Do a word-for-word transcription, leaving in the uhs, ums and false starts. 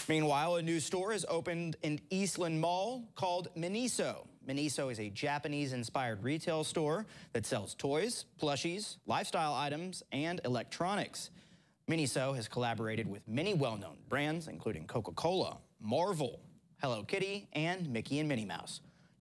Meanwhile, a new store has opened in Eastland Mall called Miniso. Miniso is a Japanese-inspired retail store that sells toys, plushies, lifestyle items, and electronics. Miniso has collaborated with many well-known brands, including Coca-Cola, Marvel, Hello Kitty, and Mickey and Minnie Mouse.